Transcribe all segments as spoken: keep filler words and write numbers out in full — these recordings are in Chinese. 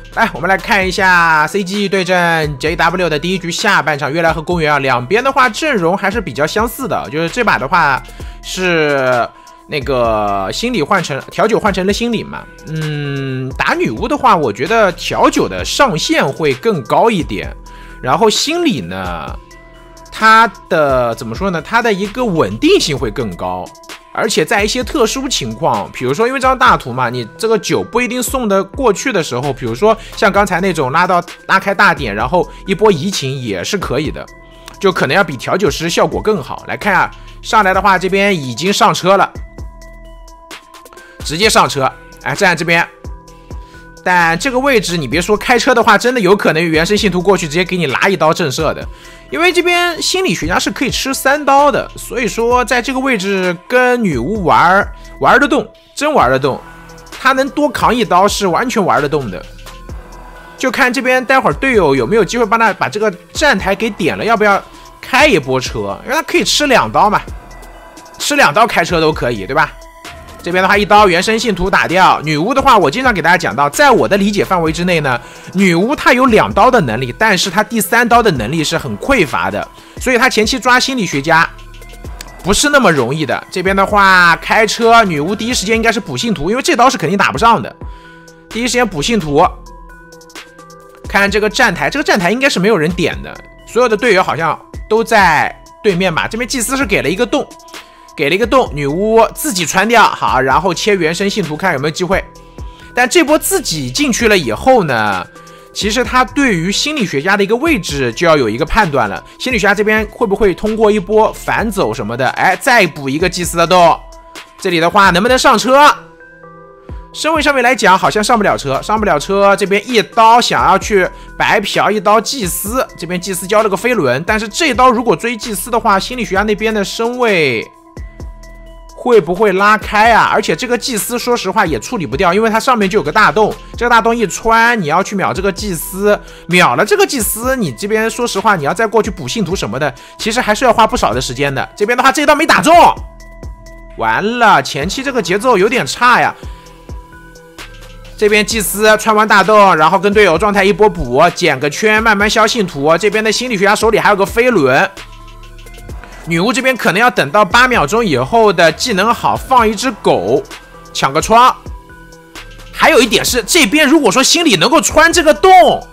来，我们来看一下 C G 对阵 J W 的第一局下半场，月亮和公园啊，两边的话阵容还是比较相似的，就是这把的话是那个心理换成调酒换成了心理嘛，嗯，打女巫的话，我觉得调酒的上限会更高一点，然后心理呢，它的怎么说呢，它的一个稳定性会更高。而且在一些特殊情况，比如说因为这张大图嘛，你这个酒不一定送得过去的时候，比如说像刚才那种拉到拉开大点，然后一波移情也是可以的，就可能要比调酒师效果更好。来看啊，上来的话这边已经上车了，直接上车，哎，站在这边。但这个位置你别说开车的话，真的有可能原生信徒过去直接给你拿一刀震慑的，因为这边心理学家是可以吃三刀的，所以说在这个位置跟女巫玩玩得动，真玩得动，他能多扛一刀是完全玩得动的。就看这边待会儿队友有没有机会帮他把这个站台给点了，要不要开一波车，因为他可以吃两刀嘛，吃两刀开车都可以，对吧？这边的话，一刀原生信徒打掉。女巫的话，我经常给大家讲到，在我的理解范围之内呢，女巫她有两刀的能力，但是她第三刀的能力是很匮乏的，所以她前期抓心理学家不是那么容易的。这边的话，开车，女巫第一时间应该是补信徒，因为这刀是肯定打不上的。第一时间补信徒，看这个站台，这个站台应该是没有人点的，所有的队友好像都在对面吧。这边祭司是给了一个洞。给了一个洞，女巫自己穿掉，好，然后切原生信徒看有没有机会。但这波自己进去了以后呢，其实他对于心理学家的一个位置就要有一个判断了。心理学家这边会不会通过一波反走什么的，哎，再补一个祭司的洞？这里的话能不能上车？身位上面来讲好像上不了车，上不了车。这边一刀想要去白嫖一刀祭司，这边祭司交了个飞轮，但是这刀如果追祭司的话，心理学家那边的身位会不会拉开啊？而且这个祭司说实话也处理不掉，因为它上面就有个大洞，这个大洞一穿，你要去秒这个祭司，秒了这个祭司，你这边说实话你要再过去补信徒什么的，其实还是要花不少的时间的。这边的话这一刀没打中，完了，前期这个节奏有点差呀。这边祭司穿完大洞，然后跟队友状态一波补，捡个圈慢慢消信徒。这边的心理学家手里还有个飞轮。女巫这边可能要等到八秒钟以后的技能好，放一只狗抢个窗。还有一点是，这边如果说心理能够穿这个洞，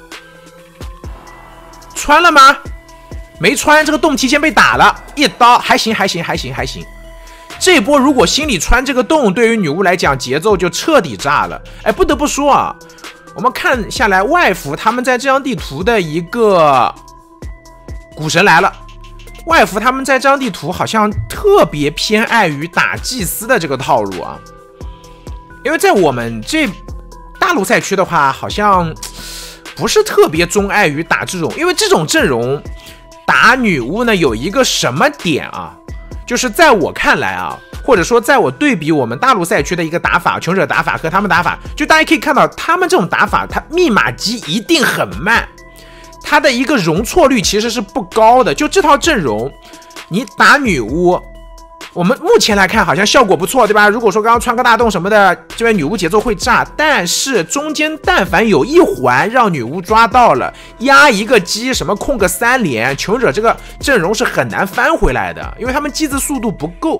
穿了吗？没穿，这个洞提前被打了一刀，还行还行还行还行。这波如果心理穿这个洞，对于女巫来讲节奏就彻底炸了。哎，不得不说啊，我们看下来，外服他们在这张地图的一个股神来了。外服他们在这张地图好像特别偏爱于打祭司的这个套路啊，因为在我们这大陆赛区的话，好像不是特别钟爱于打这种，因为这种阵容打女巫呢有一个什么点啊，就是在我看来啊，或者说在我对比我们大陆赛区的一个打法，穷者打法和他们打法，就大家可以看到他们这种打法，它密码机一定很慢。它的一个容错率其实是不高的，就这套阵容，你打女巫，我们目前来看好像效果不错，对吧？如果说刚刚穿个大洞什么的，这边女巫节奏会炸，但是中间但凡有一环让女巫抓到了，压一个机，什么控个三连，穷者这个阵容是很难翻回来的，因为他们机子速度不够。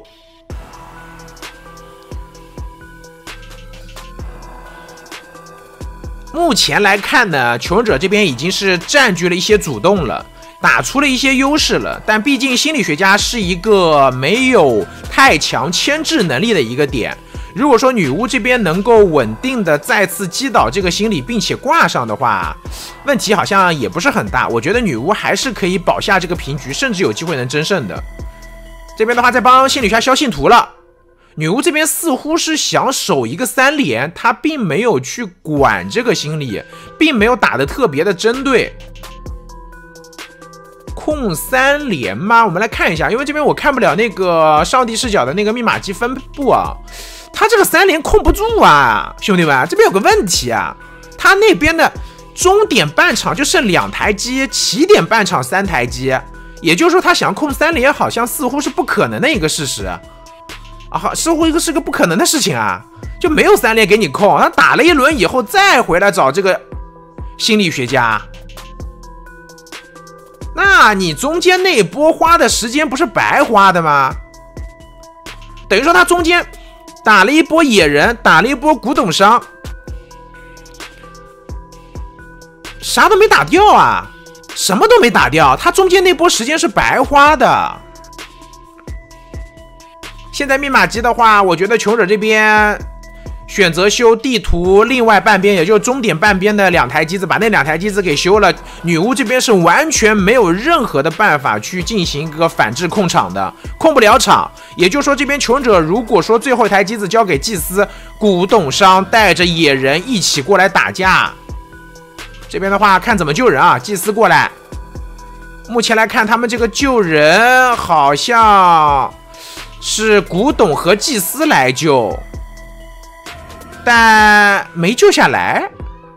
目前来看呢，求生者这边已经是占据了一些主动了，打出了一些优势了。但毕竟心理学家是一个没有太强牵制能力的一个点。如果说女巫这边能够稳定的再次击倒这个心理，并且挂上的话，问题好像也不是很大。我觉得女巫还是可以保下这个平局，甚至有机会能争胜的。这边的话在帮心理学家消信徒了。女巫这边似乎是想守一个三连，她并没有去管这个心理，并没有打得特别的针对。控三连吗？我们来看一下，因为这边我看不了那个上帝视角的那个密码机分布啊，他这个三连控不住啊，兄弟们，这边有个问题啊，他那边的终点半场就剩两台机，起点半场三台机，也就是说他想控三连好像似乎是不可能的一个事实。啊，似乎一个是个不可能的事情啊，就没有三连给你控，他打了一轮以后再回来找这个心理学家。那你中间那一波花的时间不是白花的吗？等于说他中间打了一波野人，打了一波古董商，啥都没打掉啊，什么都没打掉，他中间那波时间是白花的。现在密码机的话，我觉得求者这边选择修地图另外半边，也就是终点半边的两台机子，把那两台机子给修了。女巫这边是完全没有任何的办法去进行一个反制控场的，控不了场。也就是说，这边求者如果说最后一台机子交给祭司，古董商带着野人一起过来打架，这边的话看怎么救人啊。祭司过来，目前来看他们这个救人好像是古董和祭司来救，但没救下来。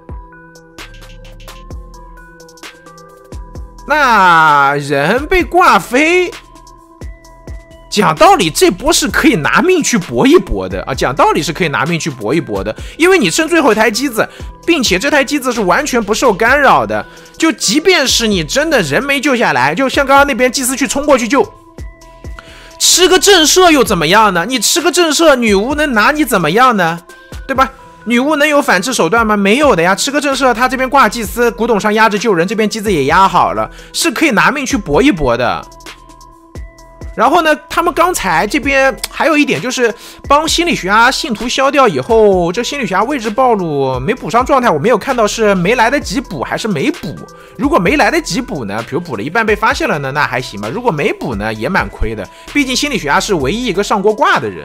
那人被挂飞，讲道理这波是可以拿命去搏一搏的啊！讲道理是可以拿命去搏一搏的，因为你剩最后一台机子，并且这台机子是完全不受干扰的。就即便是你真的人没救下来，就像刚刚那边祭司去冲过去救，吃个震慑又怎么样呢？你吃个震慑，女巫能拿你怎么样呢？对吧？女巫能有反制手段吗？没有的呀。吃个震慑，他这边挂祭司，古董上压着救人，这边机子也压好了，是可以拿命去搏一搏的。然后呢，他们刚才这边还有一点就是帮心理学家信徒消掉以后，这心理学家位置暴露没补上状态，我没有看到是没来得及补还是没补。如果没来得及补呢，比如补了一半被发现了呢，那还行吧。如果没补呢，也蛮亏的，毕竟心理学家是唯一一个上过挂的人。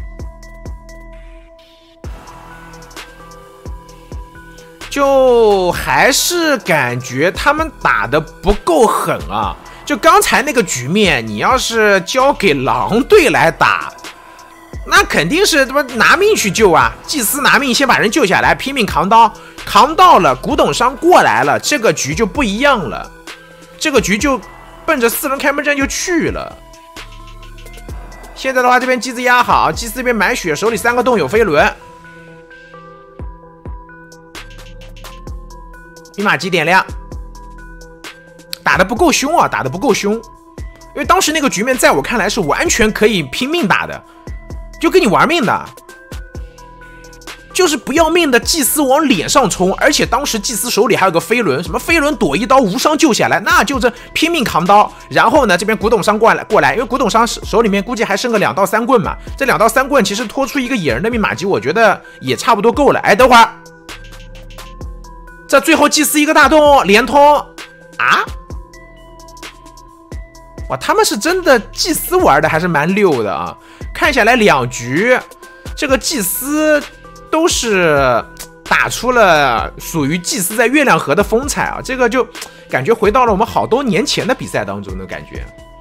就还是感觉他们打得不够狠啊！就刚才那个局面，你要是交给狼队来打，那肯定是他妈拿命去救啊！祭司拿命先把人救下来，拼命扛刀，扛到了古董商过来了，这个局就不一样了，这个局就奔着四人开门战就去了。现在的话，这边机子压好，祭司这边满血，手里三个洞有飞轮。密码机点亮，打得不够凶啊，打得不够凶，因为当时那个局面在我看来是完全可以拼命打的，就跟你玩命的，就是不要命的祭司往脸上冲，而且当时祭司手里还有个飞轮，什么飞轮躲一刀无伤救下来，那就是拼命扛刀。然后呢，这边古董商过来过来，因为古董商手里面估计还剩个两到三棍嘛，这两到三棍其实拖出一个野人的密码机，我觉得也差不多够了。哎，等会儿。这最后祭司一个大洞连通啊！哇，他们是真的祭司玩的还是蛮溜的啊！看下来两局，这个祭司都是打出了属于祭司在月亮河的风采啊！这个就感觉回到了我们好多年前的比赛当中的感觉。